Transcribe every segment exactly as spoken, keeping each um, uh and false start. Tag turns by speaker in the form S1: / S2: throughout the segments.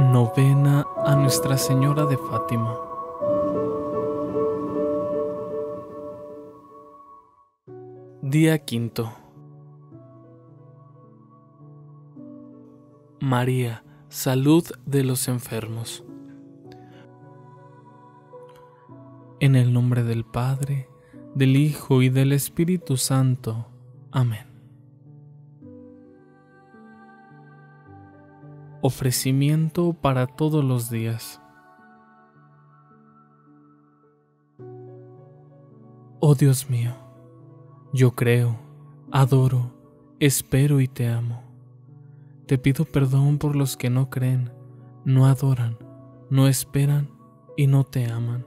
S1: Novena a Nuestra Señora de Fátima. Día quinto. María, salud de los enfermos. En el nombre del Padre, del Hijo y del Espíritu Santo. Amén. Ofrecimiento para todos los días. Oh Dios mío, yo creo, adoro, espero y te amo. Te pido perdón por los que no creen, no adoran, no esperan y no te aman.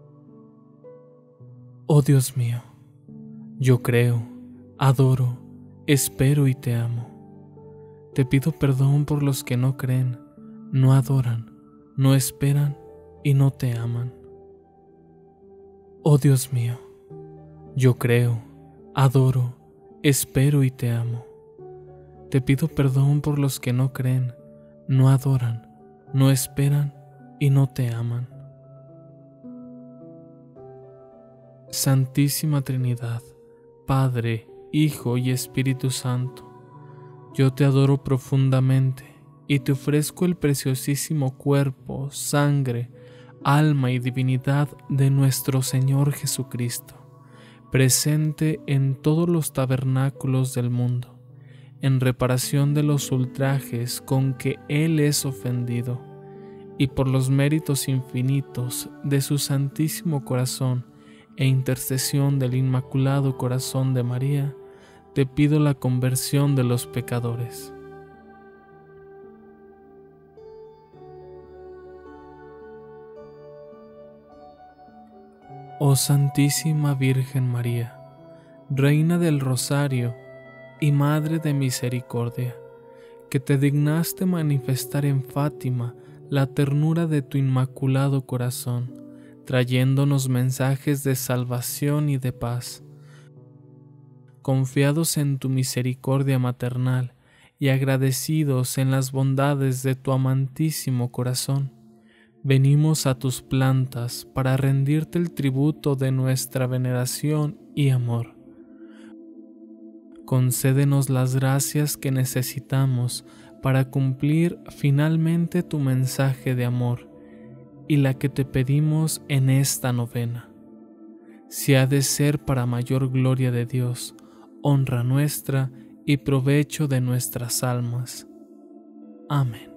S1: Oh Dios mío, yo creo, adoro, espero y te amo. Te pido perdón por los que no creen, no adoran, no esperan y no te aman. Oh Dios mío, yo creo, adoro, espero y te amo. Te pido perdón por los que no creen, no adoran, no esperan y no te aman. Santísima Trinidad, Padre, Hijo y Espíritu Santo, yo te adoro profundamente y te ofrezco el preciosísimo cuerpo, sangre, alma y divinidad de nuestro Señor Jesucristo, presente en todos los tabernáculos del mundo, en reparación de los ultrajes con que Él es ofendido, y por los méritos infinitos de su Santísimo Corazón e intercesión del Inmaculado Corazón de María, te pido la conversión de los pecadores. Oh Santísima Virgen María, Reina del Rosario y Madre de Misericordia, que te dignaste manifestar en Fátima la ternura de tu Inmaculado Corazón, trayéndonos mensajes de salvación y de paz. Confiados en tu misericordia maternal y agradecidos en las bondades de tu amantísimo corazón, venimos a tus plantas para rendirte el tributo de nuestra veneración y amor. Concédenos las gracias que necesitamos para cumplir finalmente tu mensaje de amor y la que te pedimos en esta novena. Si ha de ser para mayor gloria de Dios, honra nuestra y provecho de nuestras almas. Amén.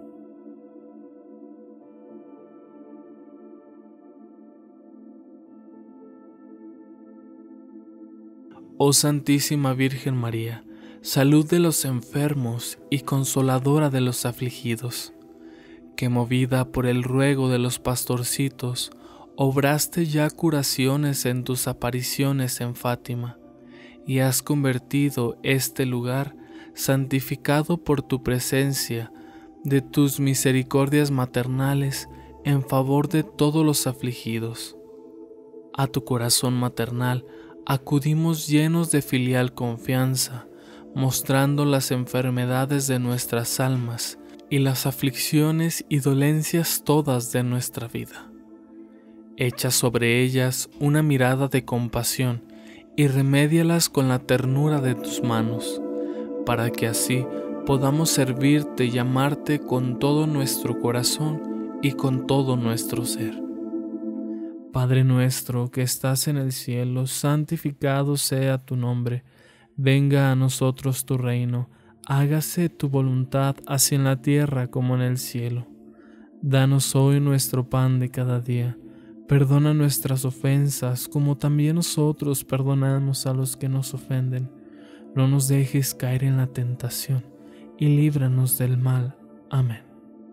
S1: Oh Santísima Virgen María, salud de los enfermos y consoladora de los afligidos, que movida por el ruego de los pastorcitos, obraste ya curaciones en tus apariciones en Fátima, y has convertido este lugar, santificado por tu presencia, de tus misericordias maternales en favor de todos los afligidos. A tu corazón maternal acudimos llenos de filial confianza, mostrando las enfermedades de nuestras almas y las aflicciones y dolencias todas de nuestra vida. Echa sobre ellas una mirada de compasión y remédialas con la ternura de tus manos, para que así podamos servirte y amarte con todo nuestro corazón y con todo nuestro ser. Padre nuestro que estás en el cielo, santificado sea tu nombre. Venga a nosotros tu reino, hágase tu voluntad así en la tierra como en el cielo. Danos hoy nuestro pan de cada día. Perdona nuestras ofensas, como también nosotros perdonamos a los que nos ofenden. No nos dejes caer en la tentación, y líbranos del mal. Amén.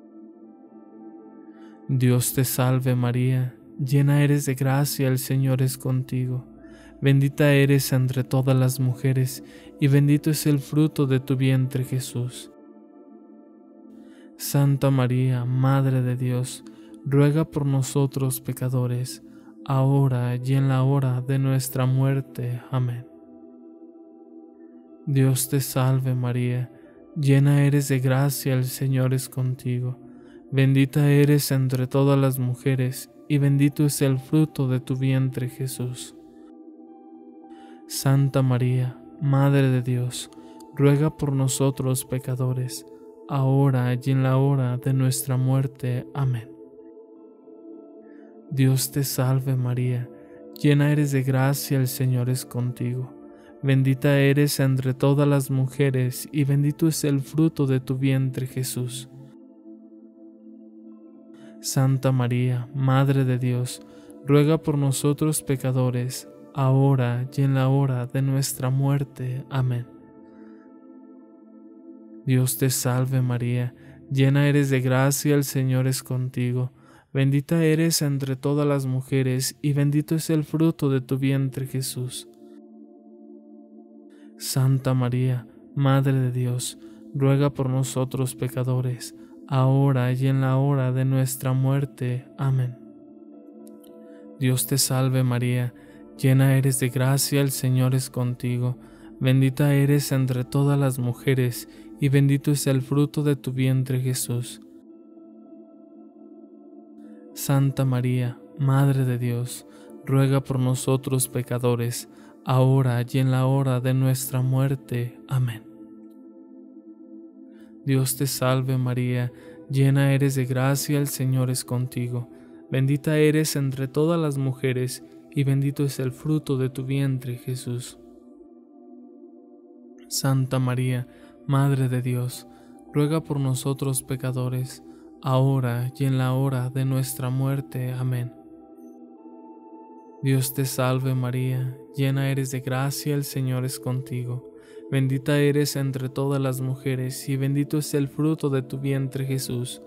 S1: Dios te salve María, llena eres de gracia, el Señor es contigo. Bendita eres entre todas las mujeres, y bendito es el fruto de tu vientre Jesús. Santa María, Madre de Dios, ruega por nosotros pecadores, ahora y en la hora de nuestra muerte. Amén. Dios te salve María, llena eres de gracia, el Señor es contigo. Bendita eres entre todas las mujeres, y bendito es el fruto de tu vientre, Jesús. Santa María, Madre de Dios, ruega por nosotros pecadores, ahora y en la hora de nuestra muerte. Amén. Dios te salve María, llena eres de gracia, el Señor es contigo. Bendita eres entre todas las mujeres, y bendito es el fruto de tu vientre, Jesús. Santa María, Madre de Dios, ruega por nosotros pecadores, ahora y en la hora de nuestra muerte. Amén. Dios te salve María, llena eres de gracia, el Señor es contigo. Bendita eres entre todas las mujeres, y bendito es el fruto de tu vientre, Jesús. Santa María, Madre de Dios, ruega por nosotros pecadores, ahora y en la hora de nuestra muerte. Amén. Dios te salve María, llena eres de gracia, el Señor es contigo. Bendita eres entre todas las mujeres, y bendito es el fruto de tu vientre, Jesús. Santa María, Madre de Dios, ruega por nosotros pecadores, ahora y en la hora de nuestra muerte. Amén. Dios te salve María, llena eres de gracia, el Señor es contigo. Bendita eres entre todas las mujeres, y bendito es el fruto de tu vientre, Jesús. Santa María, Madre de Dios, ruega por nosotros pecadores, ahora y en la hora de nuestra muerte. Amén. Dios te salve María, llena eres de gracia, el Señor es contigo. Bendita eres entre todas las mujeres, y bendito es el fruto de tu vientre, Jesús.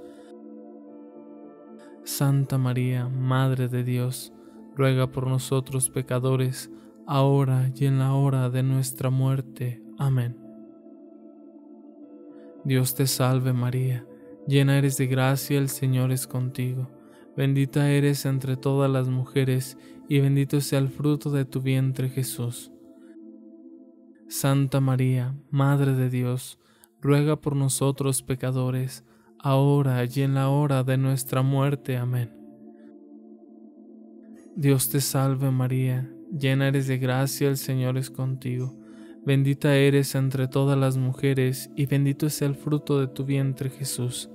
S1: Santa María, Madre de Dios, ruega por nosotros pecadores, ahora y en la hora de nuestra muerte. Amén. Dios te salve María, llena eres de gracia, el Señor es contigo. Bendita eres entre todas las mujeres, y bendito sea el fruto de tu vientre, Jesús. Santa María, Madre de Dios, ruega por nosotros pecadores, ahora y en la hora de nuestra muerte. Amén. Dios te salve María, llena eres de gracia, el Señor es contigo. Bendita eres entre todas las mujeres, y bendito es el fruto de tu vientre, Jesús.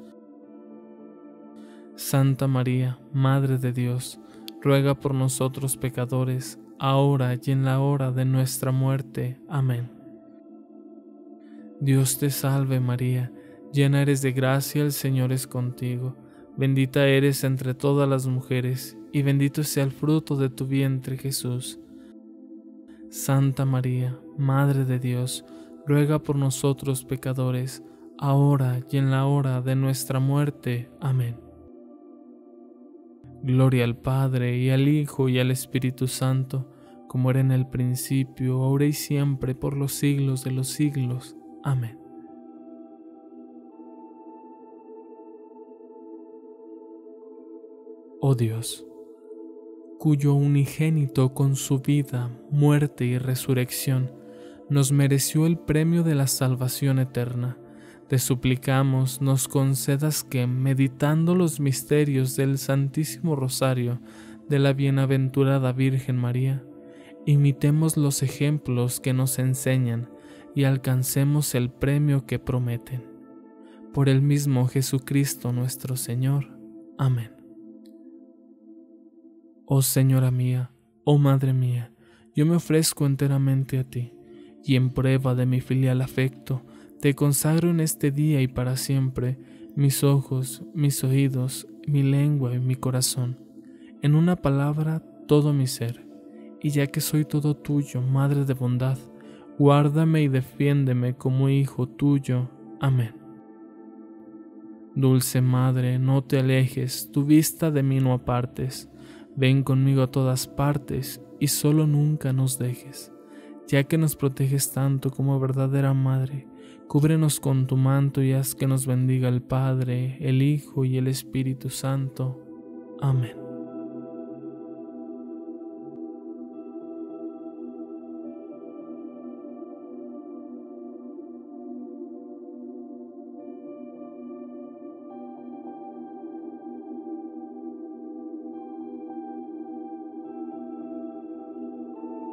S1: Santa María, Madre de Dios, ruega por nosotros pecadores, ahora y en la hora de nuestra muerte. Amén. Dios te salve María, llena eres de gracia, el Señor es contigo. Bendita eres entre todas las mujeres, y bendito sea el fruto de tu vientre, Jesús. Santa María, Madre de Dios, ruega por nosotros pecadores, ahora y en la hora de nuestra muerte. Amén. Gloria al Padre, y al Hijo, y al Espíritu Santo, como era en el principio, ahora y siempre, por los siglos de los siglos. Amén. Oh Dios, cuyo unigénito con su vida, muerte y resurrección nos mereció el premio de la salvación eterna, te suplicamos nos concedas que, meditando los misterios del Santísimo Rosario de la Bienaventurada Virgen María, imitemos los ejemplos que nos enseñan y alcancemos el premio que prometen. Por el mismo Jesucristo nuestro Señor. Amén. Oh Señora mía, oh Madre mía, yo me ofrezco enteramente a ti, y en prueba de mi filial afecto, te consagro en este día y para siempre mis ojos, mis oídos, mi lengua y mi corazón, en una palabra todo mi ser, y ya que soy todo tuyo, Madre de bondad, guárdame y defiéndeme como hijo tuyo. Amén. Dulce Madre, no te alejes, tu vista de mí no apartes, ven conmigo a todas partes y solo nunca nos dejes. Ya que nos proteges tanto como verdadera Madre, cúbrenos con tu manto y haz que nos bendiga el Padre, el Hijo y el Espíritu Santo. Amén.